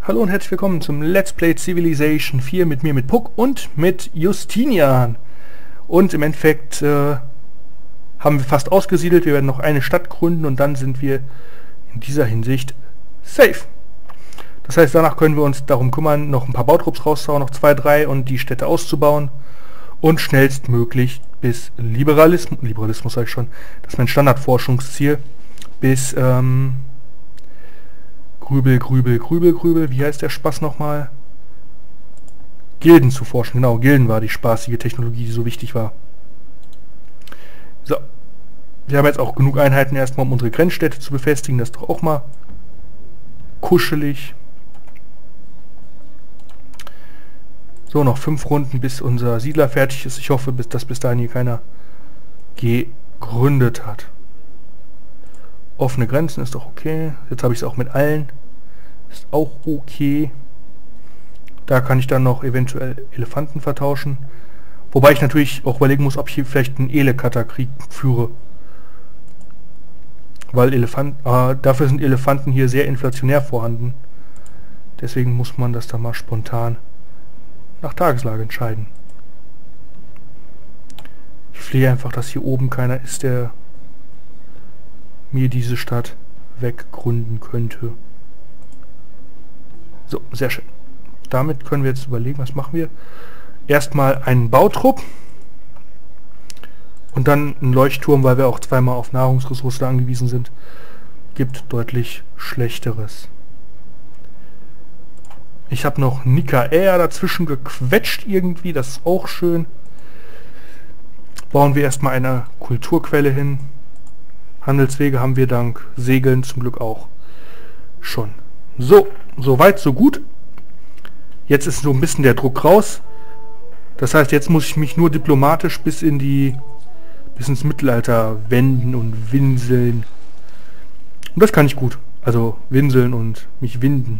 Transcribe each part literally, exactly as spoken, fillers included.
Hallo und herzlich willkommen zum Let's Play Civilization vier mit mir, mit Puck und mit Justinian. Und im Endeffekt äh, haben wir fast ausgesiedelt. Wir werden noch eine Stadt gründen und dann sind wir in dieser Hinsicht safe. Das heißt, danach können wir uns darum kümmern, noch ein paar Bautrupps rauszuhauen, noch zwei, drei und die Städte auszubauen und schnellstmöglich bis Liberalismus, Liberalismus sage ich schon, das ist mein Standardforschungsziel, bis ähm, Grübel, Grübel, Grübel, Grübel, wie heißt der Spaß nochmal? Gilden zu forschen, genau, Gilden war die spaßige Technologie, die so wichtig war. So, wir haben jetzt auch genug Einheiten erstmal, um unsere Grenzstädte zu befestigen, das ist doch auch mal kuschelig. So, noch fünf Runden, bis unser Siedler fertig ist. Ich hoffe, bis, dass bis dahin hier keiner gegründet hat. Offene Grenzen ist doch okay. Jetzt habe ich es auch mit allen. Ist auch okay. Da kann ich dann noch eventuell Elefanten vertauschen. Wobei ich natürlich auch überlegen muss, ob ich hier vielleicht einen Elekata-Krieg führe. Weil Elefant, äh, dafür sind Elefanten hier sehr inflationär vorhanden. Deswegen muss man das dann mal spontan nach Tageslage entscheiden. Ich flehe einfach, dass hier oben keiner ist, der mir diese Stadt weggründen könnte. So, sehr schön. Damit können wir jetzt überlegen, was machen wir. Erstmal einen Bautrupp und dann einen Leuchtturm, weil wir auch zweimal auf Nahrungsressourcen angewiesen sind. Gibt deutlich Schlechteres. Ich habe noch Nikaea dazwischen gequetscht irgendwie, das ist auch schön. Bauen wir erstmal eine Kulturquelle hin. Handelswege haben wir dank Segeln zum Glück auch schon. So, soweit, so gut. Jetzt ist so ein bisschen der Druck raus. Das heißt, jetzt muss ich mich nur diplomatisch bis in die bis ins Mittelalter wenden und winseln. Und das kann ich gut. Also winseln und mich winden.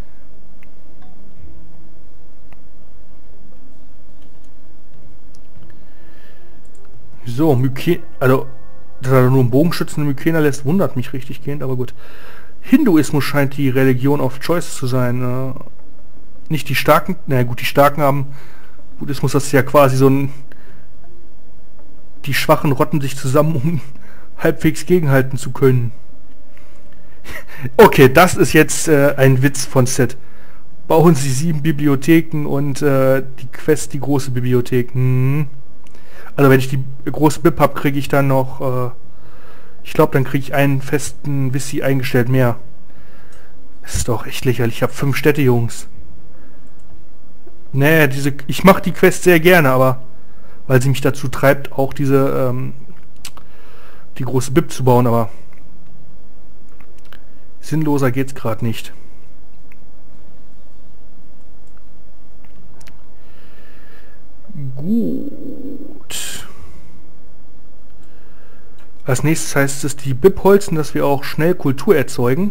So, Myken, also dass er nur einen Bogenschützen in Mykena lässt, wundert mich richtig gehend, aber gut. Hinduismus scheint die Religion of Choice zu sein. Äh, nicht die Starken, naja gut, die Starken haben... Buddhismus, das ist ja quasi so ein... Die Schwachen rotten sich zusammen, um halbwegs gegenhalten zu können. Okay, das ist jetzt äh, ein Witz von Set. Bauen Sie sieben Bibliotheken und äh, die Quest die große Bibliothek. Hm. Also wenn ich die große Bib habe, kriege ich dann noch, äh, ich glaube, dann kriege ich einen festen Wissi eingestellt mehr. Das ist doch echt lächerlich. Ich habe fünf Städte, Jungs. Nee, diese, ich mache die Quest sehr gerne, aber weil sie mich dazu treibt, auch diese, ähm, die große Bib zu bauen, aber sinnloser geht's gerade nicht. Gut. Als nächstes heißt es, die Bib holzen, dass wir auch schnell Kultur erzeugen.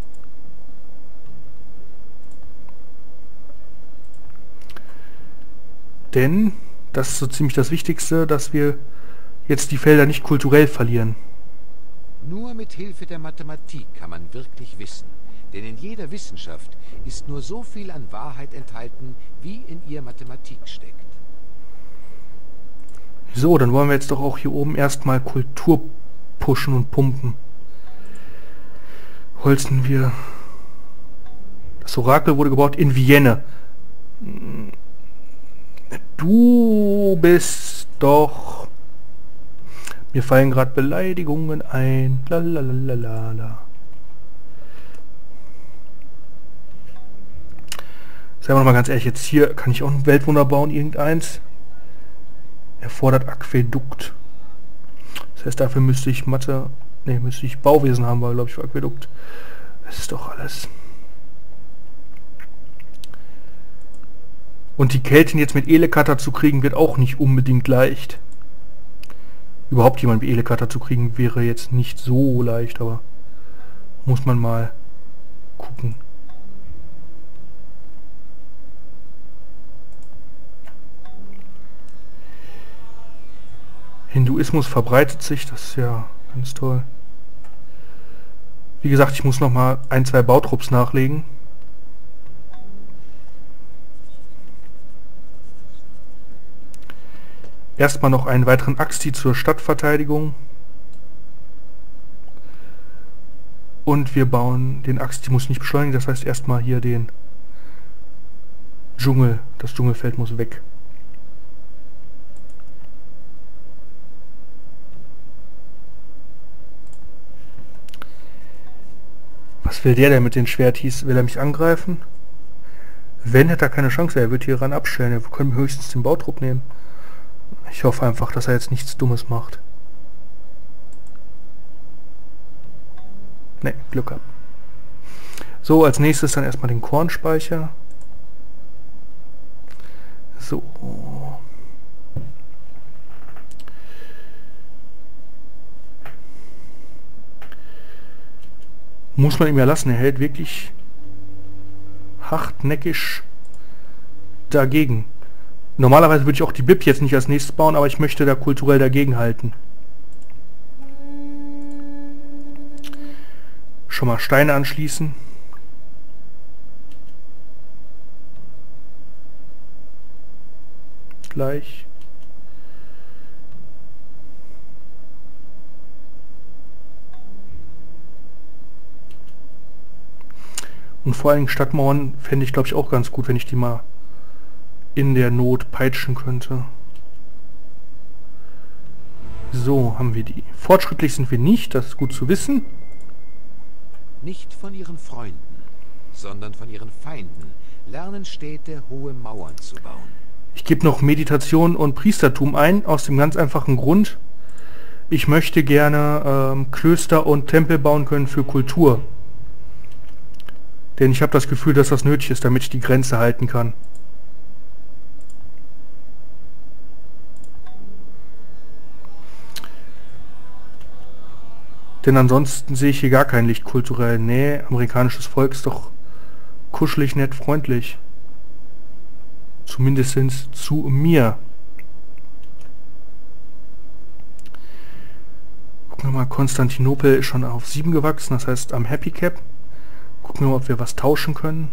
Denn das ist so ziemlich das Wichtigste, dass wir jetzt die Felder nicht kulturell verlieren. Nur mit Hilfe der Mathematik kann man wirklich wissen. Denn in jeder Wissenschaft ist nur so viel an Wahrheit enthalten, wie in ihr Mathematik steckt. So, dann wollen wir jetzt doch auch hier oben erstmal Kultur pushen und pumpen. Holzen wir... Das Orakel wurde gebaut in Vienna. Du bist doch... Mir fallen gerade Beleidigungen ein. Lalalala. Seien wir mal ganz ehrlich, jetzt hier kann ich auch ein Weltwunder bauen, irgendeins. Erfordert Aquädukt. Das heißt, dafür müsste ich Mathe... Ne, müsste ich Bauwesen haben, weil glaube ich für Aquädukt. Das ist doch alles. Und die Kelten jetzt mit Elekata zu kriegen, wird auch nicht unbedingt leicht. Überhaupt jemand wie Elekata zu kriegen, wäre jetzt nicht so leicht, aber muss man mal gucken. Hinduismus verbreitet sich, das ist ja ganz toll. Wie gesagt, ich muss noch mal ein, zwei Bautrupps nachlegen. Erstmal noch einen weiteren Axti zur Stadtverteidigung. Und wir bauen den Axti, muss nicht beschleunigen, das heißt erstmal hier den Dschungel, das Dschungelfeld muss weg. Was will der denn mit den Schwertis? Will er mich angreifen? Wenn, hätte er keine Chance, er wird hier ran abstellen. Wir können höchstens den Bautrupp nehmen. Ich hoffe einfach, dass er jetzt nichts Dummes macht. Ne, Glück gehabt. So, als nächstes dann erstmal den Kornspeicher. So. Muss man ihm ja lassen, er hält wirklich hartnäckig dagegen. Normalerweise würde ich auch die B I P jetzt nicht als nächstes bauen, aber ich möchte da kulturell dagegen halten. Schon mal Steine anschließen. Gleich. Und vor allem Stadtmauern fände ich, glaube ich, auch ganz gut, wenn ich die mal in der Not peitschen könnte. So, haben wir die. Fortschrittlich sind wir nicht, das ist gut zu wissen. Nicht von ihren Freunden, sondern von ihren Feinden lernen Städte hohe Mauern zu bauen. Ich gebe noch Meditation und Priestertum ein, aus dem ganz einfachen Grund. Ich möchte gerne ähm, Klöster und Tempel bauen können für Kultur. Denn ich habe das Gefühl, dass das nötig ist, damit ich die Grenze halten kann. Denn ansonsten sehe ich hier gar kein Licht kulturell. Nee, amerikanisches Volk ist doch kuschelig, nett, freundlich. Zumindest zu mir. Gucken wir mal, Konstantinopel ist schon auf sieben gewachsen, das heißt am Happy Cap. Gucken wir mal, ob wir was tauschen können.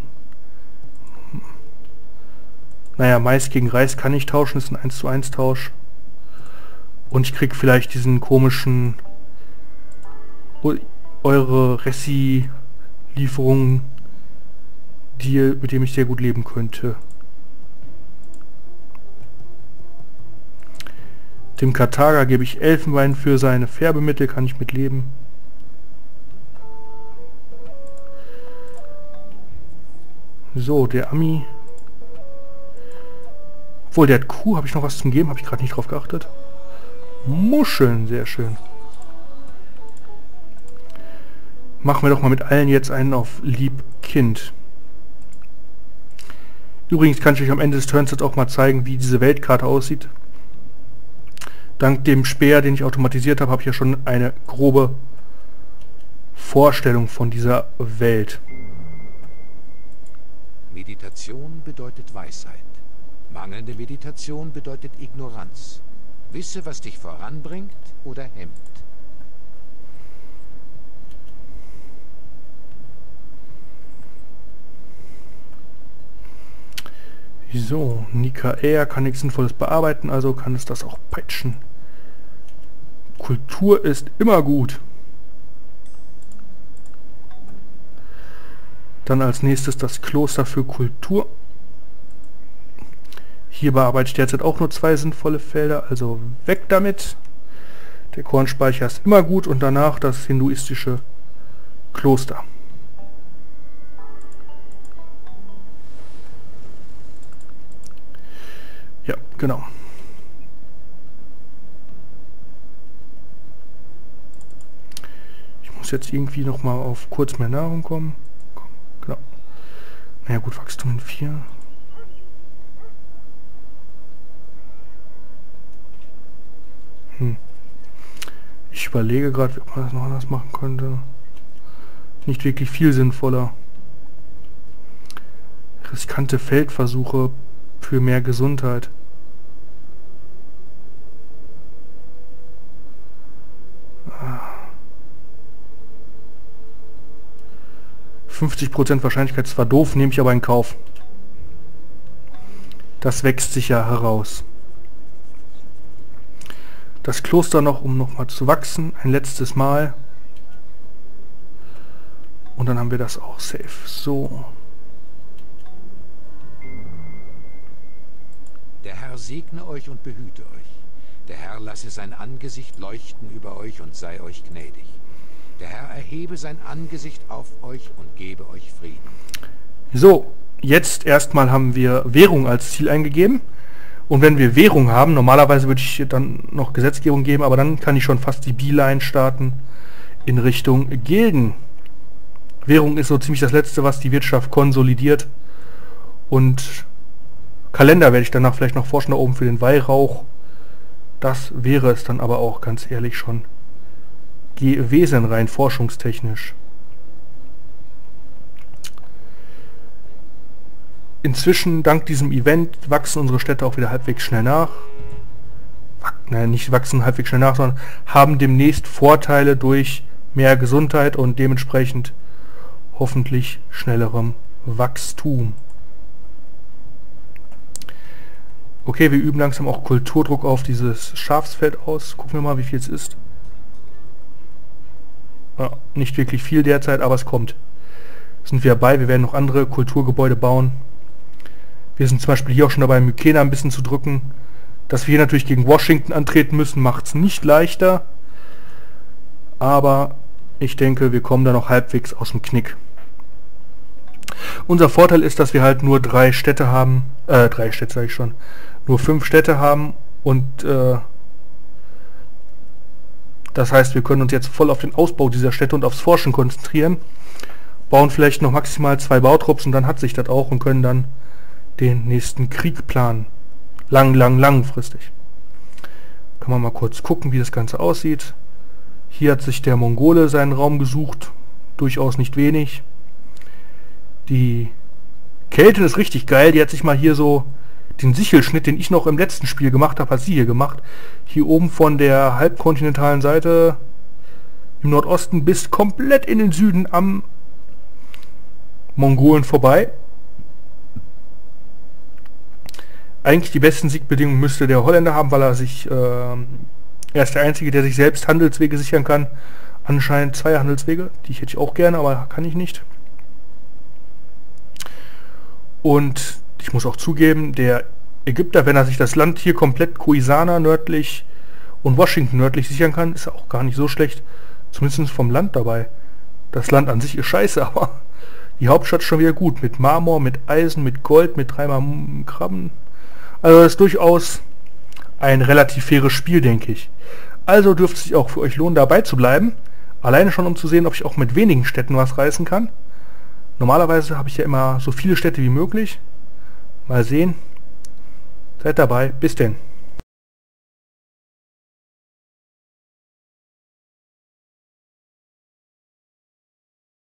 Naja, Mais gegen Reis kann ich tauschen, ist ein eins zu eins Tausch. Und ich krieg vielleicht diesen komischen eure Ressi-Lieferungen, die, mit dem ich sehr gut leben könnte. Dem Karthager gebe ich Elfenbein für seine Färbemittel, kann ich mit leben. So, der Ami. Obwohl, der hat Kuh, habe ich noch was zum Geben? Habe ich gerade nicht drauf geachtet. Muscheln, sehr schön. Machen wir doch mal mit allen jetzt einen auf Lieb-Kind. Übrigens kann ich euch am Ende des Turns jetzt auch mal zeigen, wie diese Weltkarte aussieht. Dank dem Speer, den ich automatisiert habe, habe ich ja schon eine grobe Vorstellung von dieser Welt. Meditation bedeutet Weisheit. Mangelnde Meditation bedeutet Ignoranz. Wisse, was dich voranbringt oder hemmt. So, Nikaea kann nichts Sinnvolles bearbeiten, also kann es das auch peitschen. Kultur ist immer gut. Dann als nächstes das Kloster für Kultur. Hier bearbeite ich derzeit auch nur zwei sinnvolle Felder, also weg damit. Der Kornspeicher ist immer gut und danach das hinduistische Kloster. Ja, genau. Ich muss jetzt irgendwie noch mal auf kurz mehr Nahrung kommen. Genau. Naja gut, Wachstum in vier. Hm. Ich überlege gerade, ob man das noch anders machen könnte. Nicht wirklich viel sinnvoller. Riskante Feldversuche für mehr Gesundheit. fünfzig Prozent Wahrscheinlichkeit, zwar doof, nehme ich aber in Kauf. Das wächst sich ja heraus. das Kloster noch, um nochmal zu wachsen. Ein letztes Mal. Und dann haben wir das auch safe. So. Der Herr segne euch und behüte euch. Der Herr lasse sein Angesicht leuchten über euch und sei euch gnädig. Der Herr erhebe sein Angesicht auf euch und gebe euch Frieden. So, jetzt erstmal haben wir Währung als Ziel eingegeben. Und wenn wir Währung haben, normalerweise würde ich dann noch Gesetzgebung geben, aber dann kann ich schon fast die Beeline starten in Richtung Gilden. Währung ist so ziemlich das Letzte, was die Wirtschaft konsolidiert. Und Kalender werde ich danach vielleicht noch forschen, da oben für den Weihrauch. Das wäre es dann aber auch ganz ehrlich schon gewesen, rein forschungstechnisch. Inzwischen, dank diesem Event, wachsen unsere Städte auch wieder halbwegs schnell nach. Nein, nicht wachsen halbwegs schnell nach, sondern haben demnächst Vorteile durch mehr Gesundheit und dementsprechend hoffentlich schnellerem Wachstum. Okay, wir üben langsam auch Kulturdruck auf dieses Schafsfeld aus. Gucken wir mal, wie viel es ist. Ja, nicht wirklich viel derzeit, aber es kommt. Sind wir dabei, wir werden noch andere Kulturgebäude bauen. Wir sind zum Beispiel hier auch schon dabei, Mykena ein bisschen zu drücken. Dass wir hier natürlich gegen Washington antreten müssen, macht es nicht leichter. Aber ich denke, wir kommen da noch halbwegs aus dem Knick. Unser Vorteil ist, dass wir halt nur drei Städte haben. Äh, drei Städte sage ich schon. Nur fünf Städte haben. Und äh, das heißt, wir können uns jetzt voll auf den Ausbau dieser Städte und aufs Forschen konzentrieren. Bauen vielleicht noch maximal zwei Bautrupps und dann hat sich das auch und können dann den nächsten Krieg planen. Lang, lang, langfristig. Kann man mal kurz gucken, wie das Ganze aussieht. Hier hat sich der Mongole seinen Raum gesucht. Durchaus nicht wenig. Die Keltin ist richtig geil. Die hat sich mal hier so den Sichelschnitt, den ich noch im letzten Spiel gemacht habe, hat sie hier gemacht. Hier oben von der halbkontinentalen Seite im Nordosten bis komplett in den Süden am Mongolen vorbei. Eigentlich die besten Siegbedingungen müsste der Holländer haben, weil er sich, äh, er ist der Einzige, der sich selbst Handelswege sichern kann. Anscheinend zwei Handelswege, die hätte ich auch gerne, aber kann ich nicht. Und ich muss auch zugeben, der Ägypter, wenn er sich das Land hier komplett Khoisan nördlich und Washington nördlich sichern kann, ist auch gar nicht so schlecht. Zumindest vom Land dabei. Das Land an sich ist scheiße, aber die Hauptstadt schon wieder gut. Mit Marmor, mit Eisen, mit Gold, mit dreimal Krabben. Also das ist durchaus ein relativ faires Spiel, denke ich. Also dürfte es sich auch für euch lohnen, dabei zu bleiben. Alleine schon, um zu sehen, ob ich auch mit wenigen Städten was reißen kann. Normalerweise habe ich ja immer so viele Städte wie möglich. Mal sehen. Seid dabei. Bis denn.